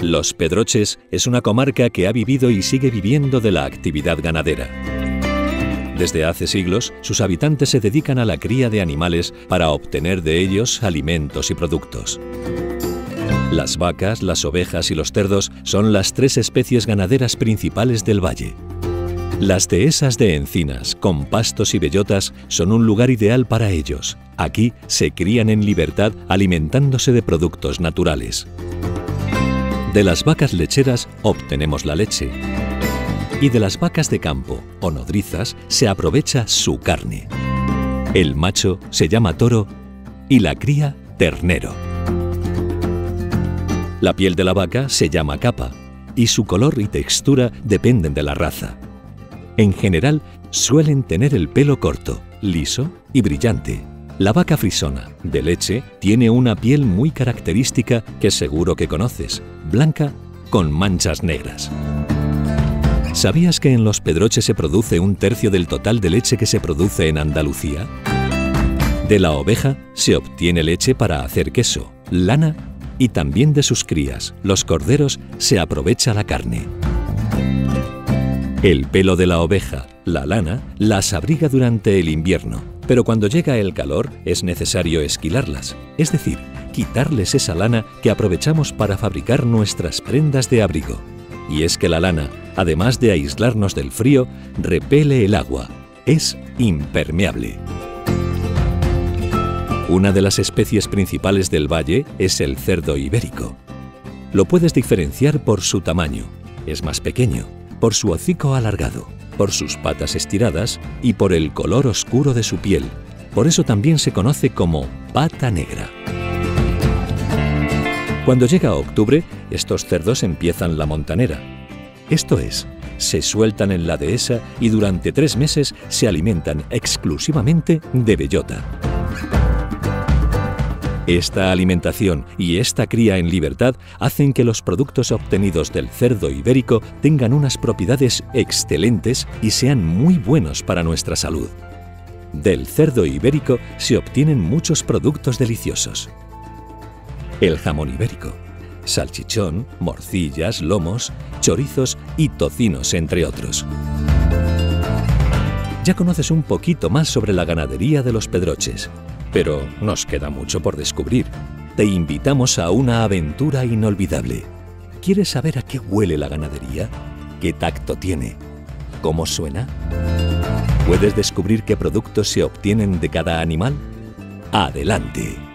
Los Pedroches es una comarca que ha vivido y sigue viviendo de la actividad ganadera. Desde hace siglos, sus habitantes se dedican a la cría de animales para obtener de ellos alimentos y productos. Las vacas, las ovejas y los cerdos son las tres especies ganaderas principales del valle. Las dehesas de encinas, con pastos y bellotas, son un lugar ideal para ellos. Aquí se crían en libertad alimentándose de productos naturales. De las vacas lecheras obtenemos la leche. Y de las vacas de campo o nodrizas se aprovecha su carne. El macho se llama toro y la cría ternero. La piel de la vaca se llama capa y su color y textura dependen de la raza. En general suelen tener el pelo corto, liso y brillante. La vaca frisona, de leche, tiene una piel muy característica que seguro que conoces, blanca con manchas negras. ¿Sabías que en Los Pedroches se produce un tercio del total de leche que se produce en Andalucía? De la oveja se obtiene leche para hacer queso, lana y también de sus crías, los corderos, se aprovecha la carne. El pelo de la oveja, la lana, las abriga durante el invierno, pero cuando llega el calor es necesario esquilarlas, es decir, quitarles esa lana que aprovechamos para fabricar nuestras prendas de abrigo. Y es que la lana, además de aislarnos del frío, repele el agua, es impermeable. Una de las especies principales del valle es el cerdo ibérico. Lo puedes diferenciar por su tamaño, es más pequeño, por su hocico alargado, por sus patas estiradas y por el color oscuro de su piel. Por eso también se conoce como pata negra. Cuando llega octubre, estos cerdos empiezan la montanera. Esto es, se sueltan en la dehesa y durante 3 meses se alimentan exclusivamente de bellota. Esta alimentación y esta cría en libertad hacen que los productos obtenidos del cerdo ibérico tengan unas propiedades excelentes y sean muy buenos para nuestra salud. Del cerdo ibérico se obtienen muchos productos deliciosos. El jamón ibérico, salchichón, morcillas, lomos, chorizos y tocinos, entre otros. Ya conoces un poquito más sobre la ganadería de Los Pedroches, pero nos queda mucho por descubrir. Te invitamos a una aventura inolvidable. ¿Quieres saber a qué huele la ganadería? ¿Qué tacto tiene? ¿Cómo suena? ¿Puedes descubrir qué productos se obtienen de cada animal? ¡Adelante!